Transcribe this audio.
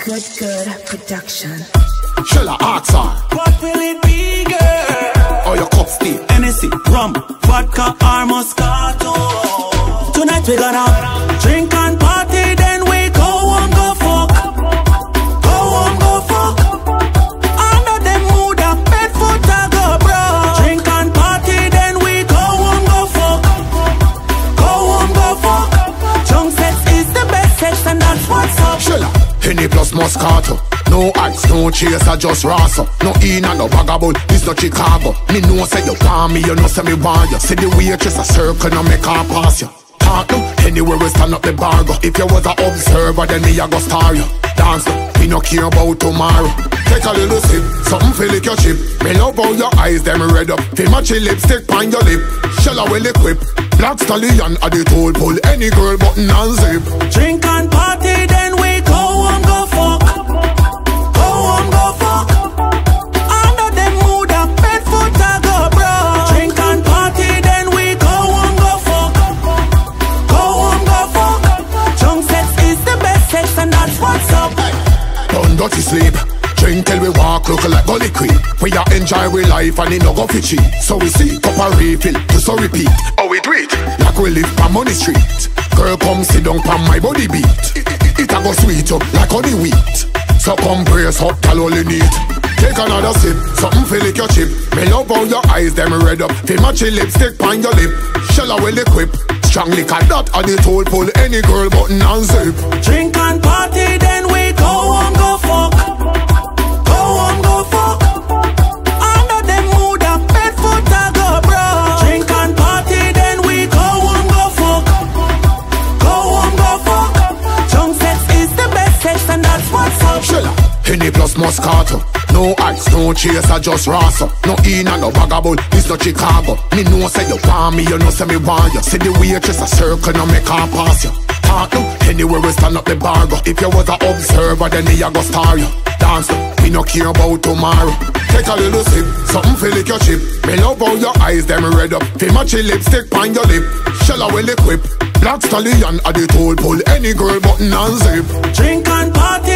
Good production. Shella ask her, what will it be, girl? oh your cup steep. Hennessy, rum, vodka or Moscato. Tonight we gonna drink and party, then we go home, go fuck. Go home, go fuck. Under the mood of Bedford, I go bro. Drink and party, then we go home, go fuck. Go home, go fuck. Junk sex is the best sex and that's what's up. Shella, Henny plus Moscato. No ice, no chaser, just rasa. No in and no vagabond, this no Chicago. Me know say you want me, you know say me want you. See the waitress a circle, now make her pass you. Talk no, anywhere we stand up the bar go. If you was a observer, then me a go star you. Dance no, we no care about tomorrow. Take a little sip, something feel like your chip. Me love how your eyes, them red up. Feel match your lipstick on your lip. Shella well equipped. Black stallion at the toll pull any girl button and zip. Drink and party, then we go home, go fuck. Go home, go fuck. Under the mood of Bedford, I go bro. Drink and party, then we go home, go fuck. Go home, go fuck. Junk sex is the best sex and that's what's up. Done dirty sleep. Drink till we walk, look like gully creep. We a enjoy we life and it no go fit cheap. So we see cup a refill, just so repeat. Oh we do it, like we live on money street. Girl come sit down on my body beat. It a go sweet up like honey wheat. So come brace up, tell all you need. Take another sip, something feel like your chip. Me love how your eyes them red up. Feel match your lipstick on your lip. Shella well equipped. Strong liquor that at the toll pull any girl button and zip. Drink and party, then we go home, go fuck. Go home, go fuck. Under the mood of Bedford, I go bro. Drink and party, then we go home, go fuck. Go home, go fuck. Junk sex is the best sex and that's what's up. Shella, Henny plus Moscato. No ice, no chaser, just rasa. No in and no vagabond, this no Chicago. Me know say you want me, you know say me want you. See the waitress a circle, now make her pass you. Talk no, anywhere we stand up the bar go. If you was a observer, then me a go star you. Dance no, we no care about tomorrow. Take a little sip, something feel like your chip. Me love how your eyes them red up. Feel match your lipstick on your lip. Shella well equipped. Black stallion at the toll pull any girl button and zip. Drink and party,